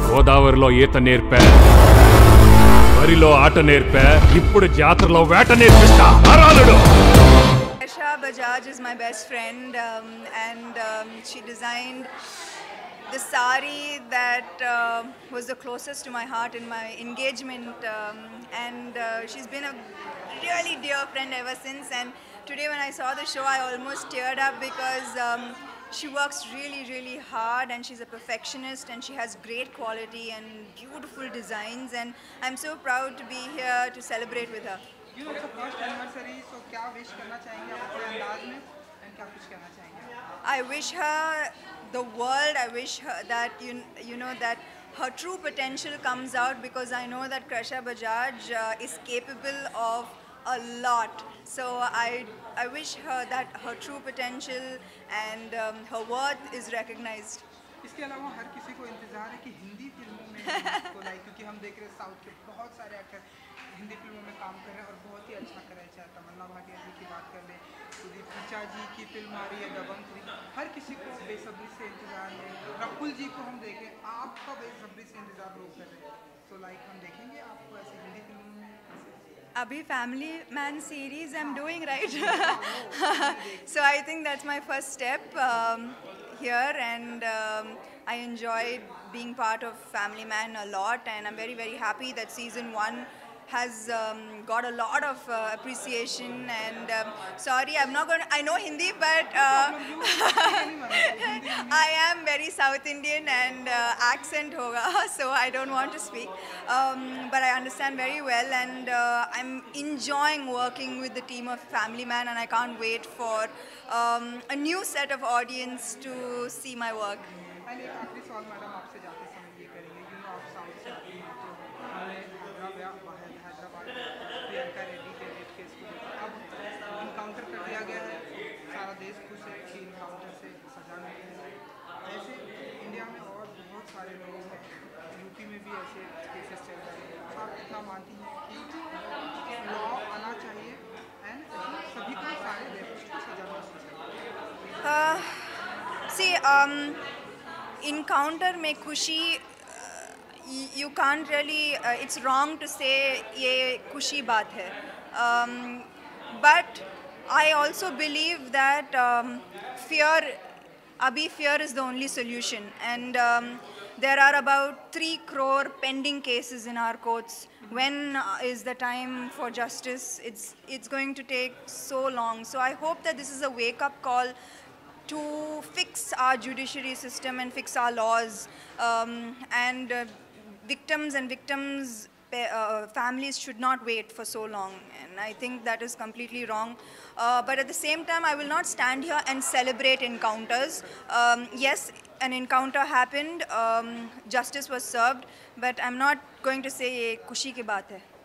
గోదావరిలో ఈత నేర్పా, వరిలో ఆట నేర్పా, ఇప్పుడు జాతరలో వేట నేర్పిస్తా. అరాలుడు. Trisha Bajaj is my best friend, and she designed the sari that was the closest to my heart in my engagement, and she's been a really dear friend ever since. And today when I saw the show, I almost teared up because she works really hard, and she's a perfectionist, and she has great quality and beautiful designs, and I'm so proud to be here to celebrate with her. You know, it's a first anniversary, so क्या wish करना चाहेंगे आप अपने अंदाज में, and क्या कुछ कहना चाहेंगे? I wish her the world. I wish her that you know that her true potential comes out, because I know that Trisha Bajaj is capable of a lot. So I wish her that her true potential and her worth is recognized. इसके अलावा हर किसी को इंतजार है कि हिंदी फिल्मों में को लाइक, क्योंकि हम देख रहे हैं साउथ के बहुत सारे एक्टर हिंदी फिल्मों में काम कर रहे हैं और बहुत ही अच्छा कर रहे हैं। चाहे तमन्ना भाटिया जी की बात कर लें, सुदीप ऋचा जी की फिल्म आ रही है दबंग 3, हर किसी को बेसब्री से इंतजार है। रकुल जी को हम देखें, आपका बेसब्री से इंतजार लोग कर रहे हैं। सो लाइक हम देखेंगे आपको ऐसी हिंदी फिल्मों में। Abhi Family Man series I'm doing, right? So I think that's my first step here, and I enjoyed being part of Family Man a lot, and I'm very happy that season 1 has got a lot of appreciation. And sorry, I'm not going to, I know Hindi, but I am very South Indian, and accent hoga, so I don't want to speak, but I understand very well, and I'm enjoying working with the team of Family Man, and I can't wait for a new set of audience to see my work. And एक आखिरी सवाल madam आपसे जाते समय ये करेंगे, you know आप south से आती हैं, तो हमने हैदराबाद प्रियंका रेड्डी के रेप केस को लेकर अब इनकाउंटर कर दिया गया है, सारा देश खुश है कि इनकाउंटर से सजा मिली है। ऐसे इंडिया में और बहुत सारे लोग हैं, यूपी में भी ऐसे केसेस चल रहे हैं। आप कितना मानती हैं कि लॉ आना चाहिए एंड सभी को, सारे रेपिस्ट को सजा मिलनी चाहिए? See, encounter में खुशी, you can't really, it's wrong to say ये खुशी बात है, but I also believe that fear is the only solution, and there are about 3 crore pending cases in our courts. When is the time for justice? It's going to take so long. So I hope that this is a wake-up call to fix our judiciary system and fix our laws, and victims families should not wait for so long, and I think that is completely wrong. But at the same time, I will not stand here and celebrate encounters. Yes, an encounter happened, justice was served, but I'm not going to say ye khushi ki baat hai.